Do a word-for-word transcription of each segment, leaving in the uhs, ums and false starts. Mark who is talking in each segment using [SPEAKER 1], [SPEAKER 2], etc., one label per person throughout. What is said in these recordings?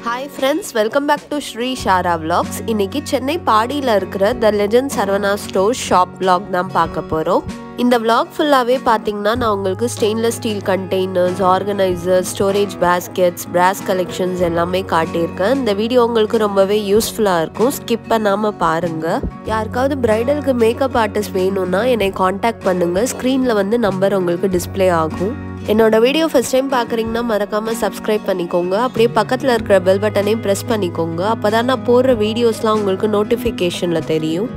[SPEAKER 1] Hi friends, welcome back to Shri Shara Vlogs. இன்னைக்கு சென்னை பாடியில் இருக்கிற The Legend Sarvana Store shop vlog தான் பார்க்க போகிறோம். இந்த vlog ஃபுல்லாகவே பார்த்தீங்கன்னா நான் உங்களுக்கு stainless steel containers, organisers, storage baskets, brass collections எல்லாமே காட்டியிருக்கேன். இந்த வீடியோ உங்களுக்கு ரொம்பவே யூஸ்ஃபுல்லாக இருக்கும், ஸ்கிப் பண்ணாமல் பாருங்கள். யாருக்காவது பிரைடலுக்கு மேக்கப் ஆர்டிஸ்ட் வேணும்னா என்னை காண்டாக்ட் பண்ணுங்கள். ஸ்க்ரீனில் வந்து நம்பர் உங்களுக்கு டிஸ்பிளே ஆகும். என்னோட வீடியோ ஃபர்ஸ்ட் டைம் பார்க்குறீங்கன்னா மறக்காமல் சப்ஸ்கிரைப் பண்ணிக்கோங்க. அப்படியே பக்கத்தில் இருக்கிற பெல் பட்டனையும் ப்ரெஸ் பண்ணிக்கோங்க. அப்போ தான் நான் போடுற வீடியோஸ்லாம் உங்களுக்கு நோட்டிஃபிகேஷனில் தெரியும்.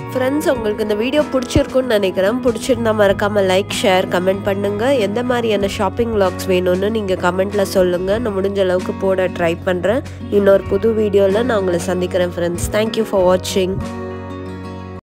[SPEAKER 1] ஃப்ரெண்ட்ஸ், உங்களுக்கு இந்த வீடியோ பிடிச்சிருக்குன்னு நினைக்கிறேன். பிடிச்சிருந்தா மறக்காமல் லைக், ஷேர், கமெண்ட் பண்ணுங்கள். எந்த மாதிரியான ஷாப்பிங் vlogs வேணும்னு நீங்கள் கமெண்ட்டில் சொல்லுங்கள். நான் முடிஞ்ச அளவுக்கு போட ட்ரை பண்ணுறேன். இன்னொரு புது வீடியோவில் நான் உங்களை சந்திக்கிறேன் ஃப்ரெண்ட்ஸ். தேங்க்யூ ஃபார் வாட்சிங்.